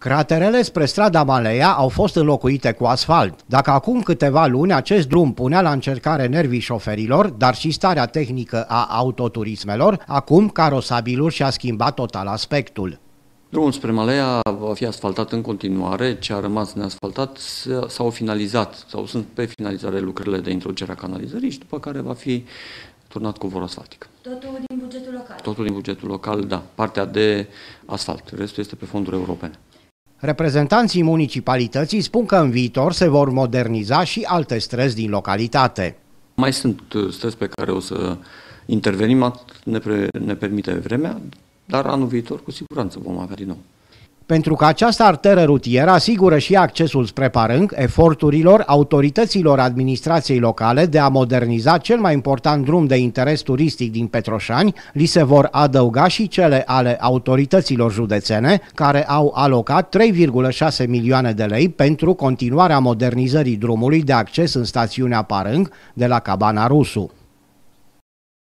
Craterele spre strada Malea au fost înlocuite cu asfalt. Dacă acum câteva luni acest drum punea la încercare nervii șoferilor, dar și starea tehnică a autoturismelor, acum carosabilul și-a schimbat total aspectul. Drumul spre Malea va fi asfaltat în continuare, ce a rămas neasfaltat s-au finalizat sau sunt pe finalizare lucrările de introducere a canalizării și după care va fi turnat cu vor asfaltică. Totul din bugetul local? Totul din bugetul local, da. Partea de asfalt. Restul este pe fonduri europene. Reprezentanții municipalității spun că în viitor se vor moderniza și alte străzi din localitate. Mai sunt străzi pe care o să intervenim, ne permite vremea, dar anul viitor cu siguranță vom avea din nou. Pentru că această arteră rutieră asigură și accesul spre Părânc, eforturilor autorităților administrației locale de a moderniza cel mai important drum de interes turistic din Petroșani, li se vor adăuga și cele ale autorităților județene, care au alocat 3,6 milioane de lei pentru continuarea modernizării drumului de acces în stațiunea Părânc de la Cabana Rusu.